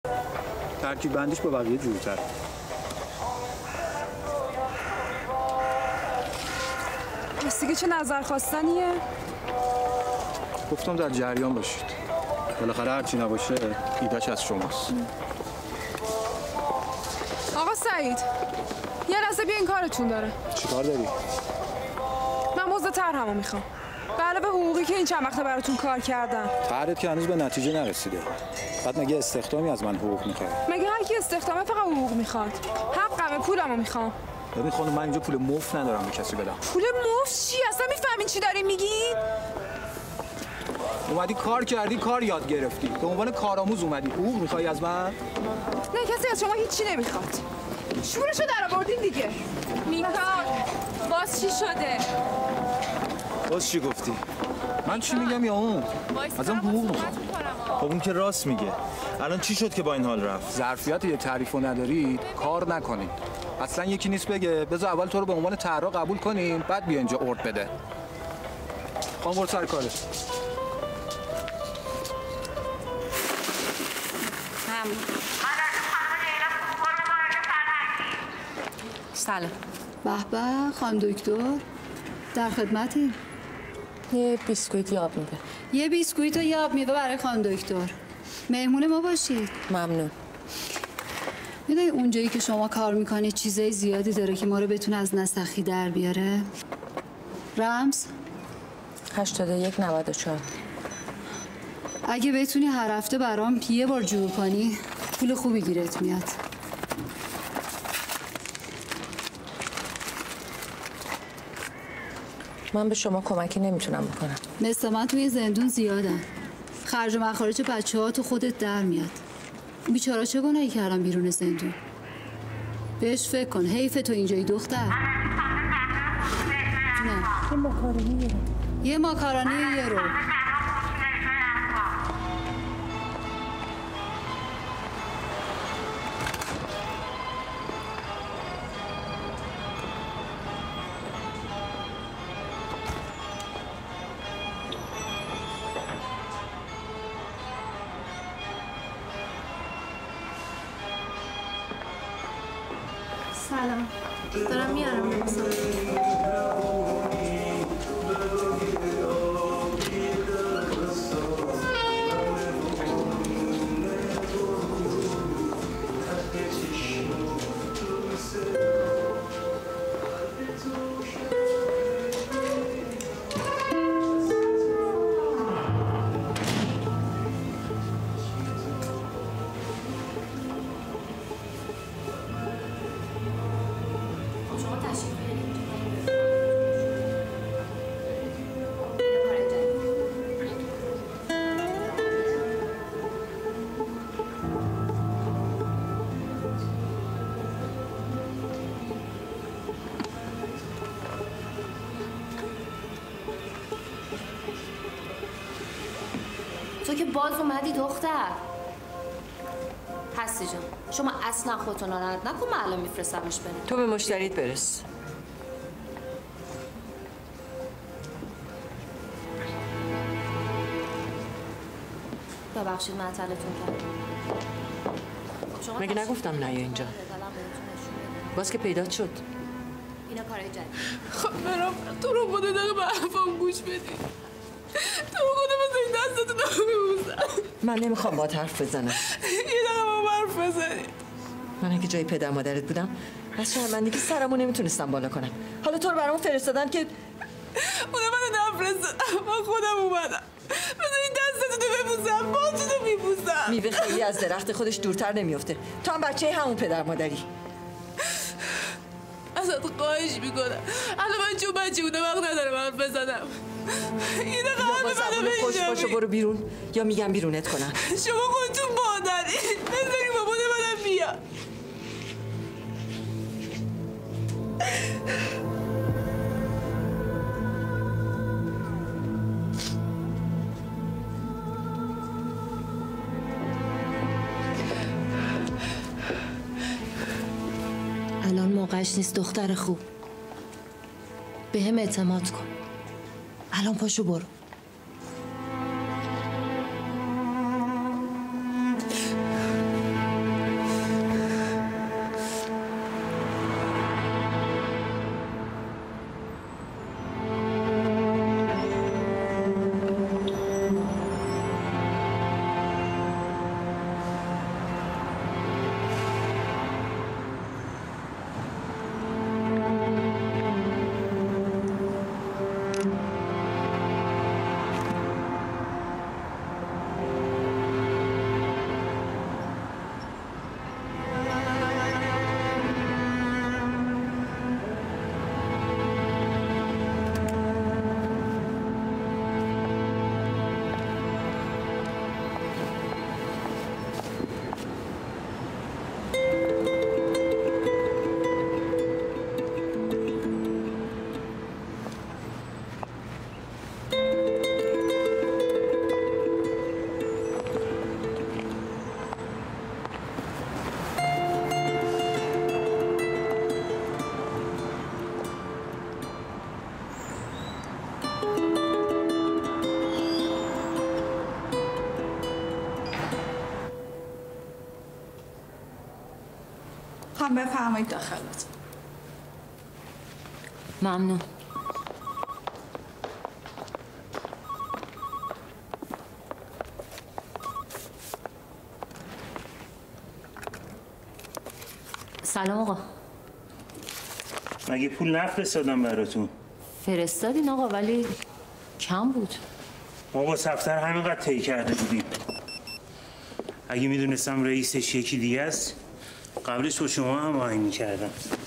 ترکیب بندیش با بقیه جورتر. دیگه چه نظر خواستنیه؟ گفتم در جریان باشید. بالاخره هرچی نباشه ایده‌اش از شماست. آقا سعید یه لحظه بیا، این کارتون داره. چی کار داری؟ من مزد طرحمو میخوام. به علاوه حقوقی که این چند وقته براتون کار کردن. طرحت که هنوز به نتیجه نرسیده. بعد مگه استخدامی از من حقوق میخوای؟ مگه هر کی استخدامه فقط حقوق میخواد؟ حقمه، پولمو میخوام. ببین خانم، من اینجا پول مفت ندارم به کسی بدم. پول مفت چی؟ اصلا میفهمین چی داری میگین؟ اومدی کار کردی، کار یاد گرفتی. به عنوان کارآموز اومدی. حقوق میخوای از من؟ نه، کسی از شما هیچی نمیخواد. شورشو در آوردین دیگه. میکار باز چی شده؟ باز چی گفتی؟ من چی میگم یا اون؟ ازم حقوق میخوام. خب اون که راست میگه. الان چی شد که با این حال رفت؟ ظرفیت یه تعریفو ندارید، کار نکنید. اصلا یکی نیست بگه بذار اول تو رو به عنوان طراح قبول کنیم، بعد بیا اینجا ارد بده. خانم برو سر کارش. سلام. به به خانم دکتر، در خدمتی؟ یه بیسکویت یاب میده. یه بیسکویت و یاب میوه برای خانم دکتر. مهمون ما باشید. ممنون. میدونی اونجایی که شما کار میکنید چیزای زیادی داره که ما رو بتونه از نسخی در بیاره؟ رمز 8194. اگه بتونی هر هفته برام یه بار جور کنی پول خوبی گیرت میاد. من به شما کمکی نمیتونم بکنم. مثل من توی زندون زیادن. خرج و مخارج بچه‌ها تو خودت در میاد. بیچاره چه گناهی کردن بیرون زندون؟ بهش فکر کن. حیف تو اینجایی دختر. یه ماکارونی یه رو. سلام. دارم میارم بمسا. تو که باز اومدی دختر. هستی جان شما اصلا خودتو ناراحت نکن، من الان میفرستمش بره. تو به مشتریت برس. ببخشید معطلتون کردم. مگه نگفتم نه اینجا؟ باز که پیدا شد. اینا کارای جدید. خب برام تو رو خدا دقیقه به حرفام گوش بدی. تو رو خدا مثل این دستتون رو میبوسم. من نمیخوام با حرف بزنم. یه دقیقه با حرف بزنی. من اگه جای پدر مادرت بودم از شرمندگی سرمو نمیتونستم بالا کنم. حالا تو رو برامون فرستادن که اونا منو نفرستادن. من خودم اومدم. مثل این دستتون رو ببوسم. باتون رو میبوسم. میوه خیلی از درخت خودش دورتر نمیفته. تو هم بچه همون پدر مادری. ازت خواهش میکنم. الان من چون بچه بودم وقت ندارم حرف بزنم. این دقیقه حرف منو خوش بشنوی. باشو برو بیرون یا میگم بیرونت کنم. شما خودتون مادری. بذاری بابا منم بیا. الان موقعش نیست دختر خوب. به هم اعتماد کن. الان پاشو برو. خواهم بفرمایید داخلت. ممنون. سلام آقا. مگه پول نفرستادم براتون؟ فرستادین آقا ولی کم بود. ما با صفتر همینقدر طی کرده بودیم. اگه میدونستم رئیسش یکی دیگه است قبلش با شما هم آهنگ میکردم.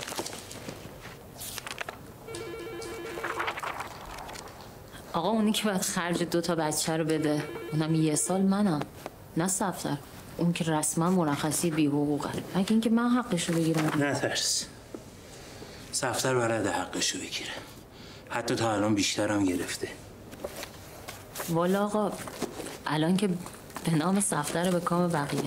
آقا اونی که باید خرج 2 بچه رو بده اونم 1 سال منم، نه صفتر. اون که رسما مرخصی بی حقوقه. مگه اینکه من حقشو بگیرم. نترس، صفتر بلده حقشو بگیره. حتی تا الان بیشترم گرفته. والا آقا الان که به نام صفتر به کام بقیه.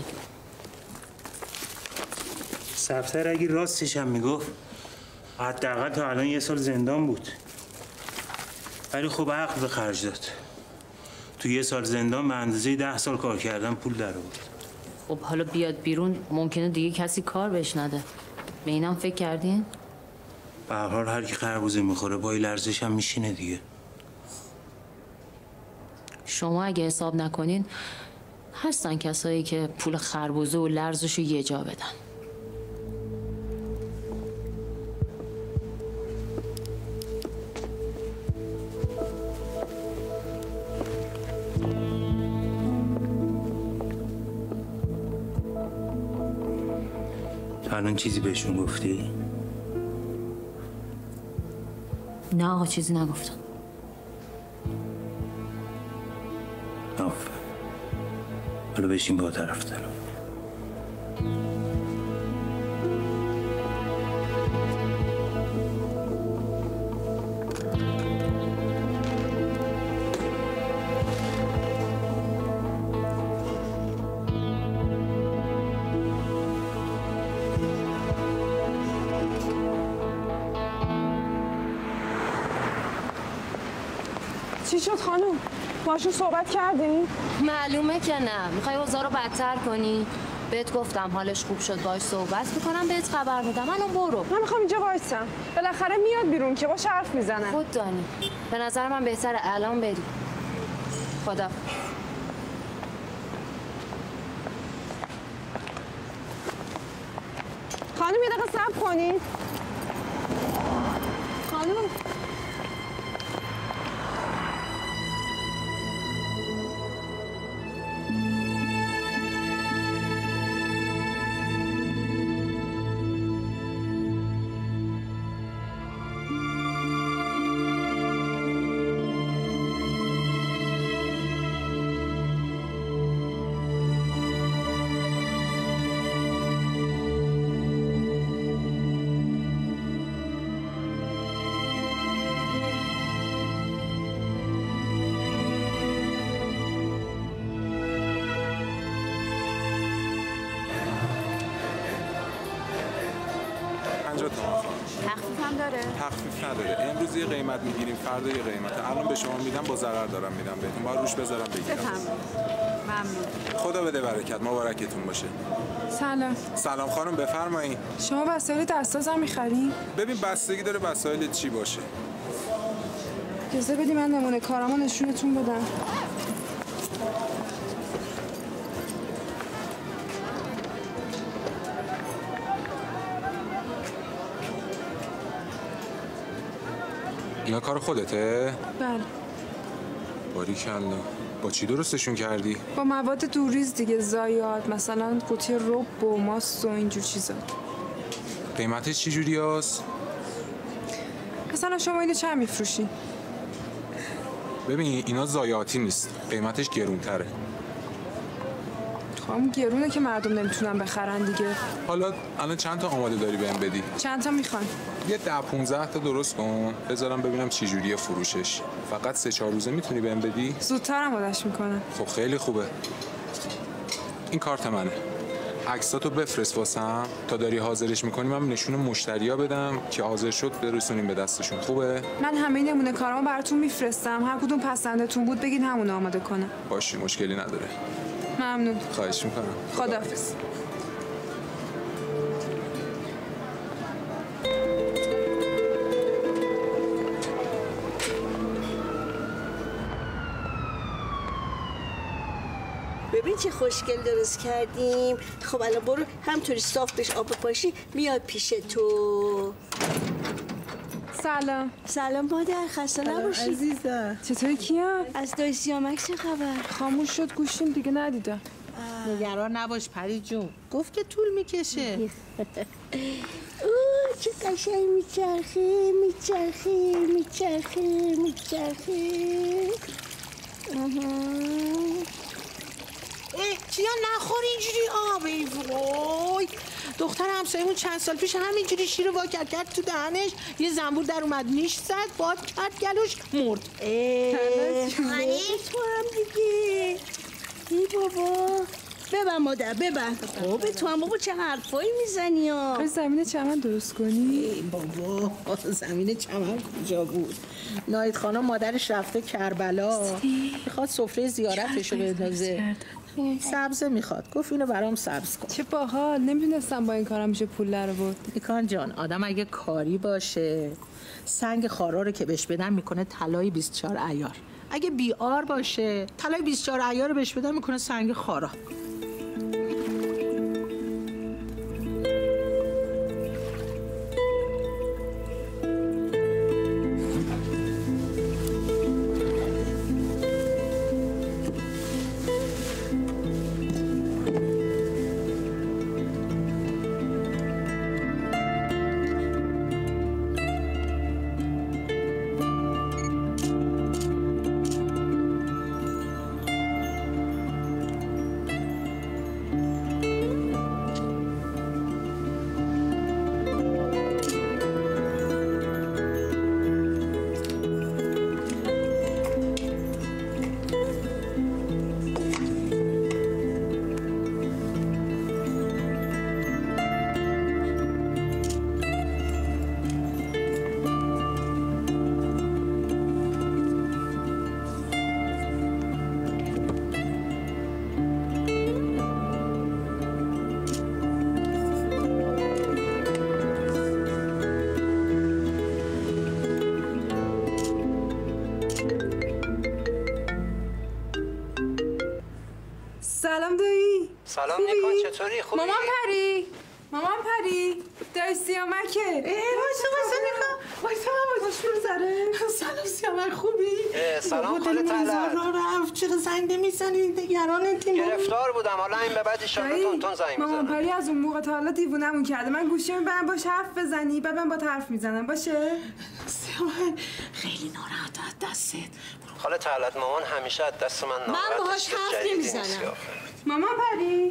صفتر اگه راستش هم میگفت حداقل تا الان 1 سال زندان بود. ولی خب عقل به خرج داد. تو 1 سال زندان به اندازه 10 سال کار کردن پول در آورد. خب حالا بیاد بیرون ممکنه دیگه کسی کار بهش نده. به اینم فکر کردین؟ به هر حال هر کی خربوزه میخوره با این لرزش هم میشینه دیگه. شما اگه حساب نکنین هستن کسایی که پول خربوزه و لرزشو یه جا بدن. تا الان چیزی بهشون گفتی؟ نه آقا چیزی نگفتم. آفر. حالا بشین با طرف دارم. چی شد خانم؟ باشون صحبت کردین؟ معلومه که نه. میخوای اوضاع رو بدتر کنی؟ بهت گفتم حالش خوب شد باهاش صحبت میکنم بهت خبر میدم. الان برو. من میخوام اینجا وایسم. بالاخره میاد بیرون که باش حرف میزنه. خود دانی. به نظر من بهتره الان بری. خدا. خانم یه دقیقه صبر کنین. خانم تخفیف هم داره؟ تخفیف نداره. امروز یه قیمت میگیریم فردا یه قیمت. الان به شما میدم با ضرر دارم میدم بهتون. باید روش بذارم بگیرم. بفرمایید. ممنون. خدا بده برکت. مبارکتون باشه. سلام. سلام خانم بفرمایید. شما وسایل دستسازم میخرین؟ ببین بستگی داره وسایل چی باشه. اجازه بدی من نمونه کارامو نشونتون بدم. اینا کار خودته؟ بله. باریکلا. با چی درستشون کردی؟ با مواد دوریز دیگه، ضایعات، مثلا قوطی رب و ماست و اینجور چیزا. قیمتش چی جوری هست؟ مثلا شما اینو چند میفروشین؟ ببین اینا ضایعاتی نیست. قیمتش گرونتره. خب گرونه که مردم نمیتونن بخرن دیگه. حالا الان چند تا آماده داری بهم بدی؟ چند تا میخوان؟ یه 10-15 تا درست کن بذارم ببینم چی جوریه فروشش. فقط 3-4 روزه میتونی بهم بدی؟ زودتر آمادش میکنم. خب خیلی خوبه. این کارت منه. عکساتو بفرست واسم تا داری حاضرش میکنی من نشون مشتریا بدم که حاضر شد برسونیم به دستشون. خوبه؟ من همه نمونه کارامو براتون میفرستم. هر کدوم پسندتون بود بگین همون آماده کنم. باشی مشکلی نداره. ممنون. خواهش میکنم. خداحافظ. ببین چه خوشگل درست کردیم. خب الان برو همطوری صاف بش آب پاشی میاد پیش تو. سلام. سلام مادر، خسته نباشی. عزیزم چطوری کیا؟ از دایی سیامک چه خبر؟ خاموش شد گوشیم دیگه ندیدم. نگران نباش پری جون، گفت که طول میکشه. اوه چه قشنگ میچرخه میچرخه میچرخه میچرخه. کیا نخور اینجوری آب. ای وای دختر همسایمون چند سال پیش همینجوری شیر وا کرد تو دهنش، یه زنبور در اومد نیش زد، باد کرد گلوش مرد. هنی تو هم دیگه. ای بابا ببن مادر ببن. خب تو هم بابا چه حرفایی میزنی ها. زمین چمن درست کنی؟ ای بابا زمین چمن کجا بود؟ ناهید خانم مادرش رفته کربلا، میخواد سفره زیارتشو بندازه. سبزه میخواد، گفت اینو برام سبز کن. چه باحال، نمیدونستم با این کارم میشه پول در آورد. نیکان جان آدم اگه کاری باشه سنگ خارا رو که بهش بدن میکنه طلای 24 عیار، اگه بیار باشه طلای 24 عیار رو بهش بدن میکنه سنگ خارا. سلام دایی. سلام نیکان چطوری؟ خوبی؟ مامان پری دایی سیامکه. وایسا نیکان وایسا من خوش می‌گذره. سلام سیامک خوبی؟ سلام خاله طلعت. رفت چرا زنگ نمی‌زنی؟ نگرانتیم. گرفتار بودم، حالا این به بعد ان شاءالله تون زنگ میزنم. مامان پری از اون موقع تا حالا دیوونمون کرده. من گوشیمو برام باش حرف بزنی بعد من با حرف میزنم باشه؟ سیامک خیلی ناراحت از دستت. خاله طلعت مامان همیشه از دست من ناراحته. من باهاش حرف نمیزنم. مامان پری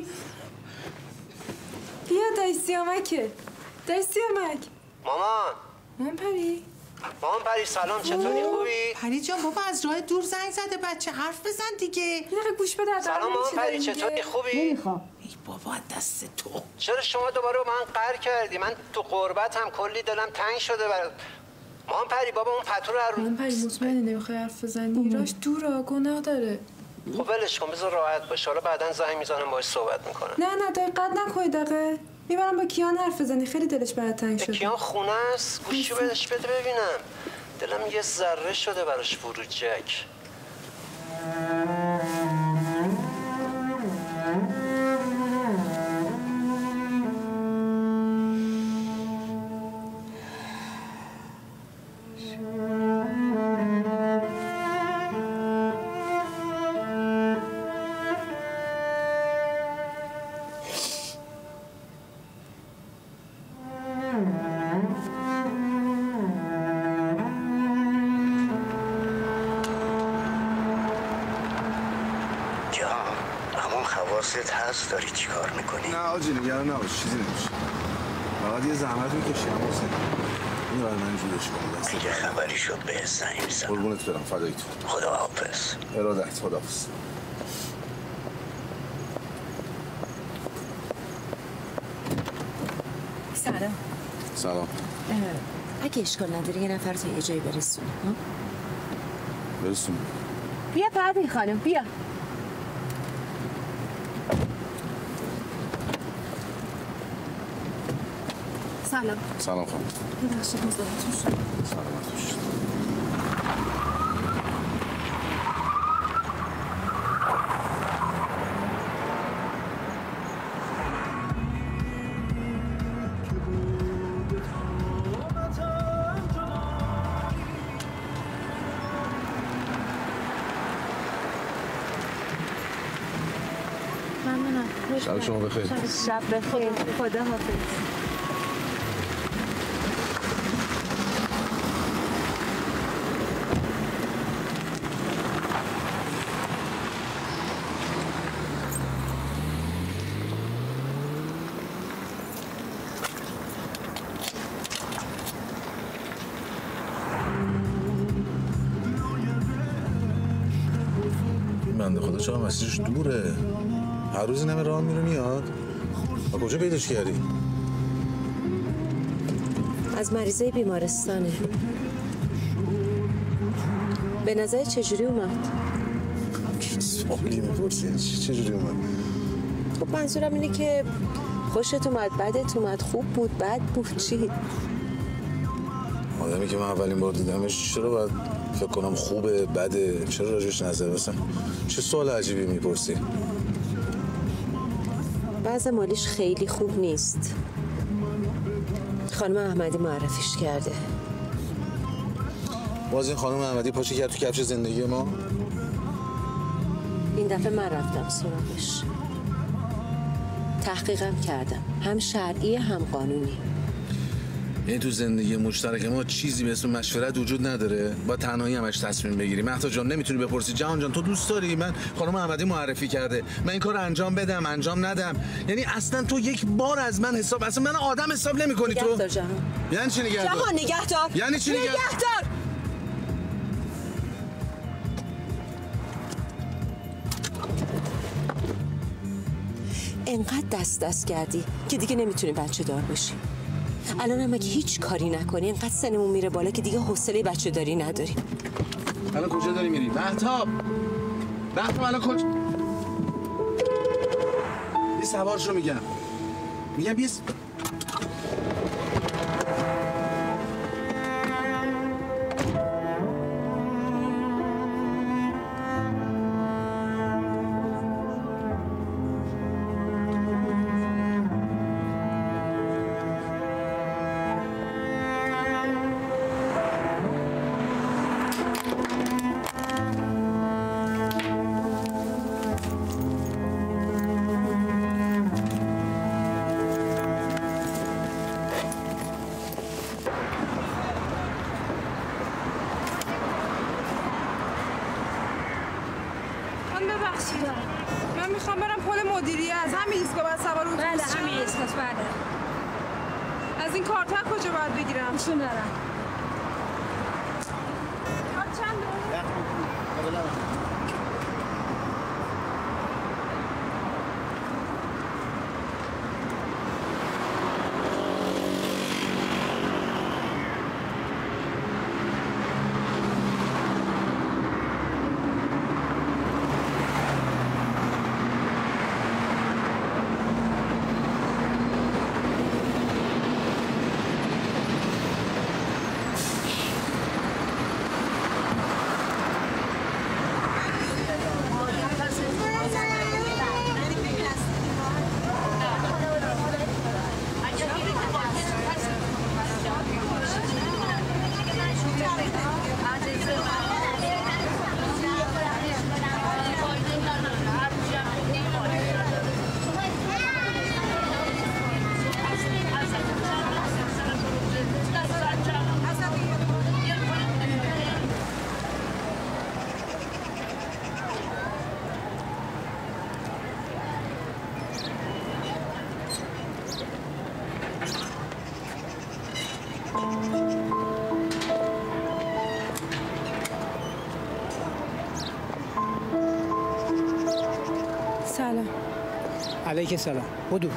بیا دایی سیامکه. دایی سیامک. مامان پری سلام چطوری خوبی؟ پری جان بابا از راه دور زنگ زده بچه حرف بزن دیگه. یه دقیقه گوش بده. سلام مامان پری چطوری خوبی؟ نمیخوام. ای بابا دست تو. چرا شما دوباره من قهر کردی؟ من تو غربتم کلی دلم تنگ شده برات. مامان پری بابا اون پتو رو مامان پری مطمئنی نمیخوای حرف بزنی؟ راش دوره گناه داره. خب ولش کن بذار راحت باشه، حالا بعداً زنگ میزنم باهاش صحبت میکنم. نه دقت نکنی دقیقه. میبرم با کیان حرف بزنی، خیلی دلش برات تنگ شده. کیان خونه است؟ گوشی بهش بده ببینم. دلم یه ذره شده براش فروجک. حواست هست داری چی کار میکنی؟ نه آجی نگران نباش چیزی نمیشه. فقط یه زحمت میکشی هم حسین. این برای من جورش کنی دست. اگه خبری شد به زنگ میزنم. قربونت برم فدای تو. خداحافظ. ارادت خداحافظ. سلام. اگه اشکال نداره یه نفر تا یه جایی برسون. برسون. بیا پروین خانم بیا. سلام خانم. ببخشید مزاحمتون شدم. سلامت باشید. ممنونم. شب شما بخیر. شب بخیر. خدا حافظ. بنده خدا چقدر مسیرش دوره. هر روز این همه راه میره میاد. و کجا پیداش کردی؟ از مریضای بیمارستانه. به نظر چجوری اومد؟ سوالی میپرسی چجوری اومد؟ خب منظورم اینه که خوشت اومد، بدت اومد، خوب بود، بد بود، چی؟ آدمی که من اولین بار دیدمش چرا باید فکر کنم خوبه، بده، چرا راجبش نظر بسن؟ چه سوال عجیبی میپرسی؟ وضع مالیش خیلی خوب نیست. خانم احمدی معرفیش کرده. باز این خانم احمدی پاچه کرد تو کفش زندگی ما؟ این دفعه من رفتم سراغش. تحقیقم کردم. هم شرعی هم قانونی. یعنی تو زندگی مشترک ما چیزی به اسم مشورت وجود نداره؟ با تنهایی همش تصمیم بگیری. مهتا جان نمیتونی بپرسی جهان جان تو دوست داری؟ من خانم احمدی معرفی کرده، من این کارو انجام بدم انجام ندم. یعنی اصلا تو یک بار از من حساب، اصلا من آدم حساب نمی‌کنی تو؟ نگهدار جهان. یعنی چی نگهدار؟ جهان نگهدار. یعنی چی نگهدار؟ انقدر دست کردی که دیگه نمیتونی بچه دار باشی. الان هم اگه هیچ کاری نکنی انقدر سنمون میره بالا که دیگه حوصله بچه داری نداری. الان کجا داری میری؟ مهتاب الان کجا؟ یه سوارشو میگم بیس. من میخوام برم پل مدیریت. از همین ایستگاه باید سوار اتوبوس بله همین ایستگاه. بله. از این کارتر کجا باید بگیرم؟ ایشون دارم. کارت چنده؟ سلام. علیک سلام. بدو.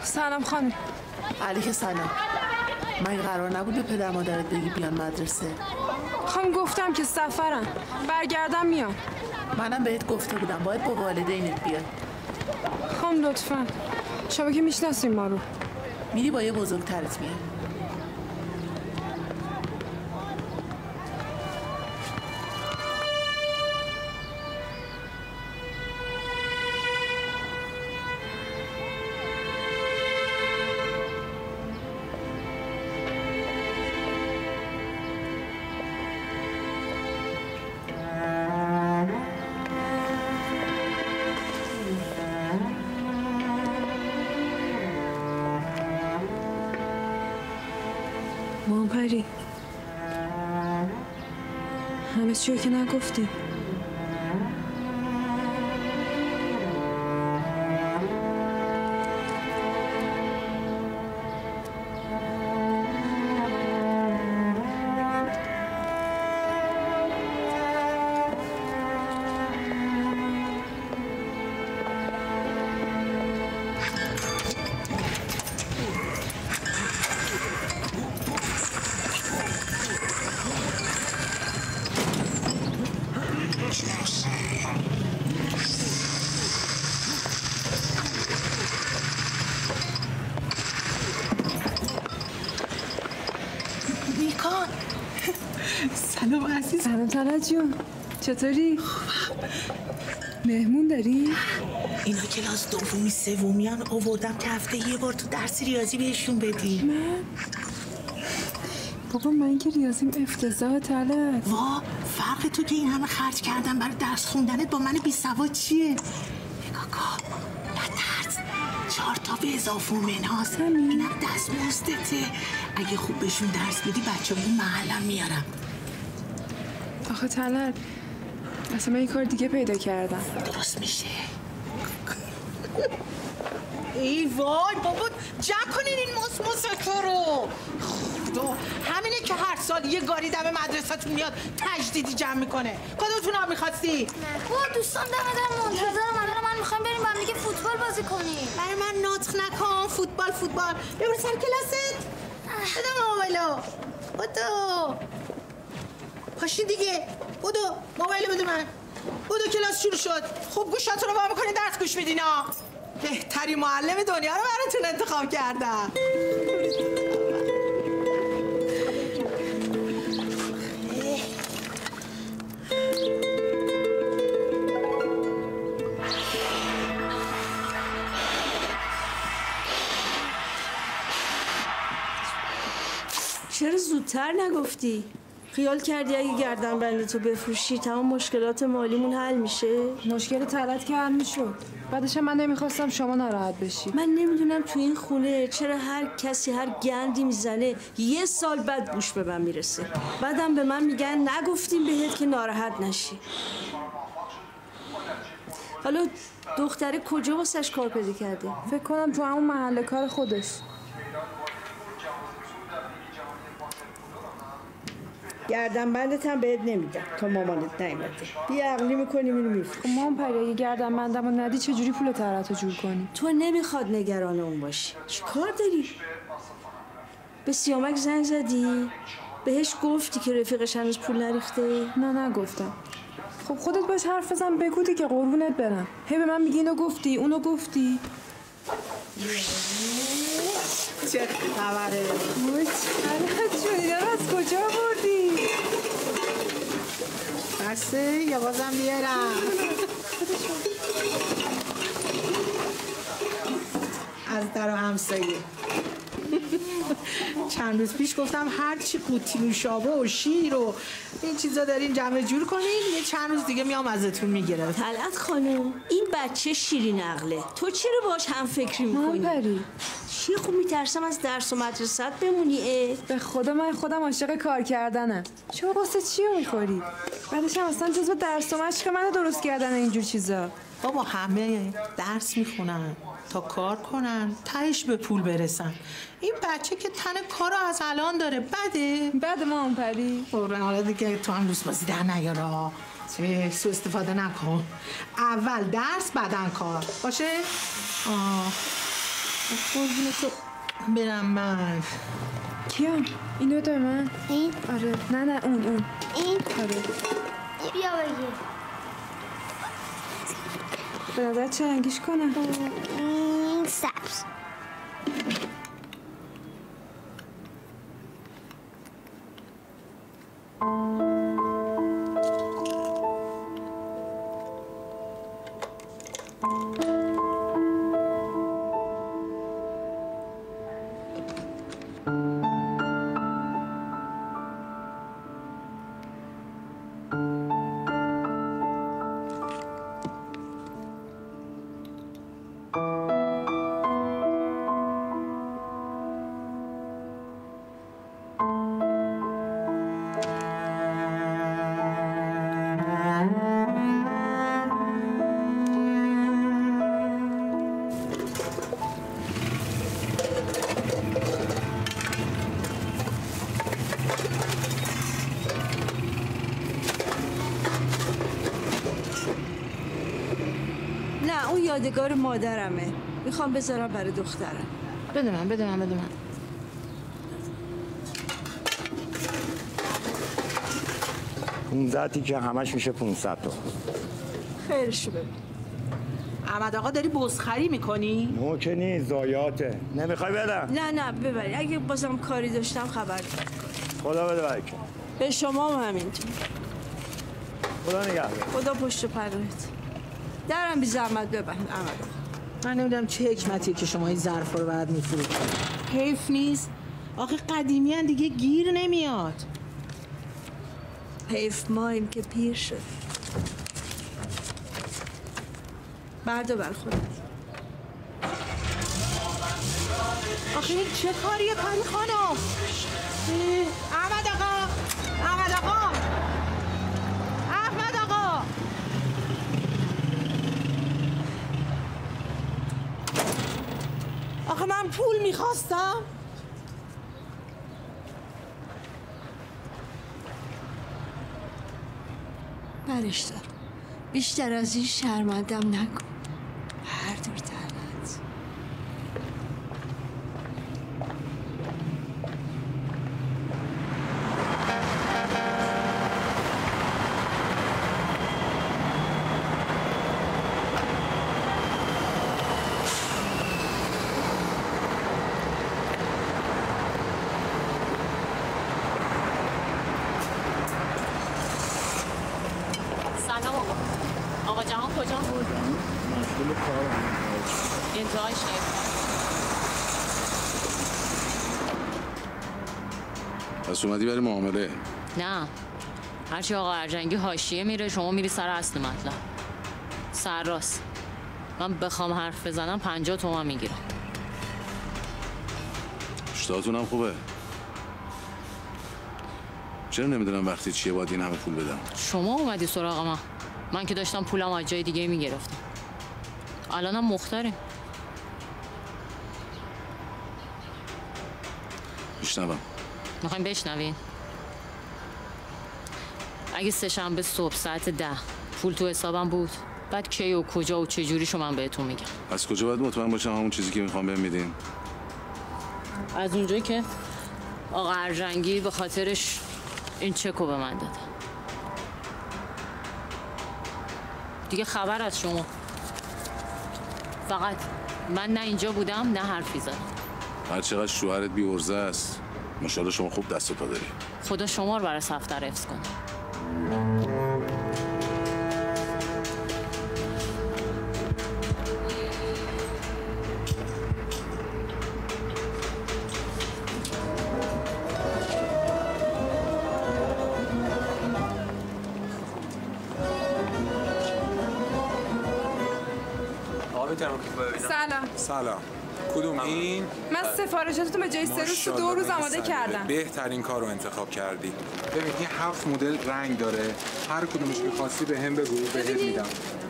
سلام خانم. علیک سلام. من قرار نبود به پدر مادرت بگی بیان مدرسه. خانم گفتم که سفرم، برگردم میام. منم بهت گفته بودم باید با والدینت بیاد. خانم لطفا، شما که میشناسین ما رو. میری با یه بزرگترت میاد. پری همه چیو که نگفتی. سلام عزیز. سلام طلعت جون، چطوری؟ مهمون داری؟ اینا کلاس دومی سومیان آوردم که هفته یه بار تو درس ریاضی بهشون بدی. من؟ بابا من که ریاضیم افتضاح طلعت. وا فرق تو که این همه خرج کردم برای درس خوندنت با من بی سواد چیه؟ نگاه کن نترس، 4 تا به اضافه مناس، اینم دستمزدته. اگه خوب بهشون درس بدی بچه اون محلم میارم. آخه طلعت اصلا من یه کار دیگه پیدا کردم. درست میشه. ای وای بابا جمع کنین این موسموسکو رو. خدا همینه که هر سال یه گاری دم مدرسه‌تون میاد تجدیدی جمع میکنه. کدومتون هم میخواستی؟ دوستان دم منتظرم. من میخوام بریم با هم دیگه فوتبال بازی کنیم. برای من نطق نکن. فوتبال ببر سر کلاست. بده موبایلو. بدو پاشی دیگه. بدو موبایل بده من. بدو کلاس شروع شد. خوب گوشاتون رو وا میکنین درس گوش میدین ها. بهترین معلم دنیا رو براتون انتخاب کردم. چرا زودتر نگفتی؟ خیال کردی اگه گردن بندتو بفروشی تمام مشکلات مالیمون حل میشه؟ مشکل طلعت که حل میشد. بعدش من نمیخواستم شما ناراحت بشی. من نمیدونم تو این خونه چرا هر کسی هر گندی میزنه یه سال بعد گوش به من میرسه. بعدم به من میگن نگفتیم بهت که ناراحت نشی. حالا دختره کجا واسش کار پیدا کرده؟ فکر کنم تو همون محل کار خودش. گردن بندت هم بهت نمیدم تا مامانت نیومده. بی عقلی میکنی میری میفروشی. مامان پری اگه گردن بندمو ندی چجوری پول طلعتو جور کنی؟ تو نمیخواد نگران اون باشی. چی کار داری؟ به سیامک زنگ زدی؟ بهش گفتی که رفیقش هنوز پول نریخته؟ نه نگفتم. خب خودت باش حرف بزن بگو دیگه قربونت برم. هی به من میگی اینو گفتی اونو گفتی. چه خبره؟ طلعت جون اینا رو از کجا بردی؟ بسه یا بازم بیارم؟ از در و همسایه. چند روز پیش گفتم هرچی قوطی نوشابه و شیر و این چیزا دارین جمع جور کنین یه چند روز دیگه میام ازتون میگیرم. طلعت خانم این بچه شیرین عقله. تو چرا باش هم فکری میکنی؟ پری چی خوب میترسم از درس و مدرسه‌ت بمونی. به خدا من خودم عاشق کار کردنم. چرا واسه چی میخوری؟ بعدش هم اصلا جزو درس و مشق منو درست کردن اینجور چیزا. بابا همه درس میخونن تا کار کنن تهش به پول برسن. این بچه که تن کارو از الان داره بده مام پری. حالا دیگه تو هم لوس بازی در نیارا. سو استفاده نکن. اول درس بعدن کار باشه؟ قربون تو برم من. کیا؟ اینو بده من. این؟ آره. نه اون. این؟ آره. بیا بگیر. به نظر چه رنگیش کنم؟ این سبز. نه اون یادگار مادرمه، میخوام بذارم برای دخترم. بده من. اون که همش میشه 500 تا. خیرشو ببین. احمد آقا داری بزخری میکنی؟ نو که نیست، زایاته. نمیخوای بدم؟ نه ببری، اگه بازم کاری داشتم خبر بده. خدا بده برکت. به شما هم همینطور. خدا نگهدار. خدا پشت پرت. درم بی زحمت ببند احمد آقا. من نمیدونم چه حکمتیه که شما این ظرفا رو بعد میفروشید. حیف نیست. آخه قدیمی ان دیگه گیر نمیاد. حیف ماییم که پیر شد. بردار بر خودت. آخه این چه کاریه پری خانم؟ احمد آقا! آخه من پول میخواستم. برش دار. بیشتر از این شرمندم نکن. هر دور تنت. آقا جهان کجا؟ مشغول کارم. انتهایش پس اومدی برای معامله؟ نه، هرچی آقا ارجنگی حاشیه میره شما میری سر اصل مطلب. سرراست من بخوام حرف بزنم 50 تومن میگیرم. اشتهاتونم خوبه. چرا نمیدونم وقتی چیه باید این همه پول بدم؟ شما اومدی سراغ من که داشتم پولم از جای دیگه میگرفتم. الانم مختاریم. بشنوم. میخوایم بشنوین؟ اگه سه‌شنبه صبح ساعت 10 پول تو حسابم بود، بعد کی و کجا و چه جوریشو من بهتون میگم. از کجا باید مطمئن باشم همون چیزی که میخوام بهم میدین؟ از اونجایی که آقا ارجنگی به خاطرش این چکو به من داده. دیگه خبر از شما. فقط من نه اینجا بودم نه حرفی زدم. هر چقدر شوهرت بی ارزه است، ماشاءالله شما خوب دست و پا داری. خدا شما رو برای صفتر حفظ کنه. سلام. کدوم این؟ من سفارشاتتون به جای 3 روز تو 2 روز آماده کردم. بهترین کار رو انتخاب کردی. ببین این 7 مدل رنگ داره. هر کدومش می‌خواستی به هم بگو بهت میدم.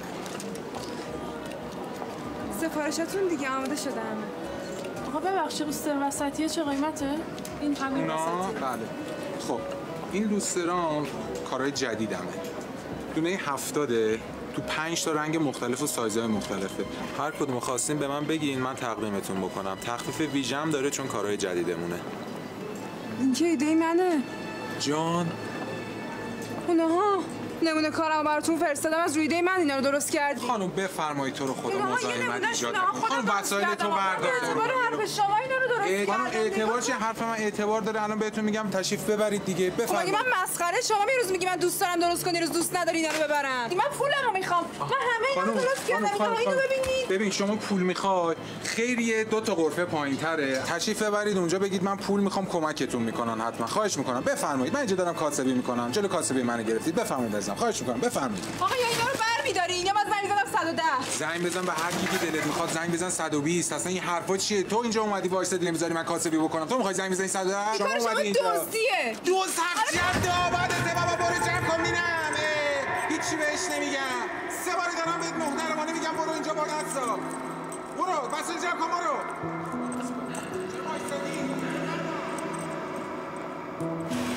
سفارشاتون دیگه آماده شده همه. آقا ببخشید لوستر وسطیه چه قیمته؟ این همین وسطیه. بله. خب این لوسترام کارهای جدیدمه. دونه 70 تو 5 تا رنگ مختلف و سایزهای مختلفه. هر کدوم خواستین به من بگین، من تقدیمتون بکنم. تخفیف ویژه‌ام داره چون کارهای جدیدمونه. این که ایده منه. جان اونها نمونه کارمو براتون فرستادم، از روی ایده من اینا رو درست کردی. خانم بفرمایید، تو رو خدا مزاحمت ایجاد نکن. خانم وسایل تو بردار. اعتبار حرف شما اینا رو درست خانم کردم. اعتبار چه؟ حرف من اعتبار داره. الان بهتون میگم تشریف ببرید دیگه. بفرمایید. خب من مسخره شما یه روز میگی من دوست دارم درست کنی، روز دوست نداری اینا رو ببرم. من پولمو میخوام. من همه اینا رو درست کردم. اینو ببینید. ببین شما پول میخوای، خیریه 2 تا غرفه پایینتره. تشریف ببرید اونجا بگید من پول میخوام، کمکتون میکنن حتما. خواهش میکنم بفرمایید. من اینجا دارم کاسبی میکنم. جلو کاسبی منو گرفتید. بفرمایید عزیزم. خواهش میکنم بفرمایید. آقا یا اینا رو برمی‌داری یا من زنگ بزنم 110. زنگ بزن به هر کی که دلت میخواد، زنگ بزن 120. اصلا این حرفا چیه؟ تو اینجا اومدی وایسادی نمیذاری من کاسبی بکنم. تو میخوای زنگ بزنی 110؟ شما اومدی اینجا. دزدیه. دوز حقیقت آبادته بابا. برو جمع کن ببینم. هیچی بهش نمیگم. 3 بار دارم بهت محترمانه میگم برو اینجا بالا هستا. برو واسه جمع کن برو.